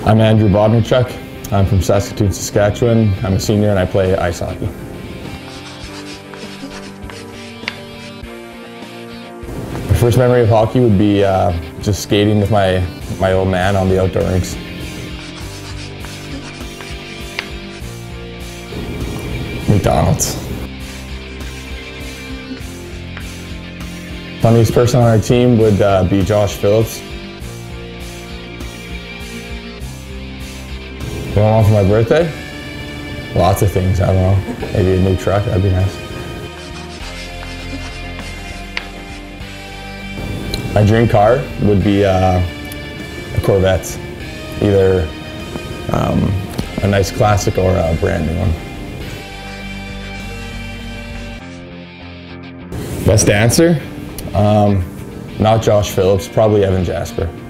I'm Andrew Bodnarchuk. I'm from Saskatoon, Saskatchewan. I'm a senior and I play ice hockey. My first memory of hockey would be just skating with my old man on the outdoor rinks. McDonald's. Funniest person on our team would be Josh Phillips. What I want for my birthday? Lots of things, I don't know. Maybe a new truck, that'd be nice. My dream car would be a Corvette. Either a nice classic or a brand new one. Best dancer? Not Josh Phillips, probably Evan Jasper.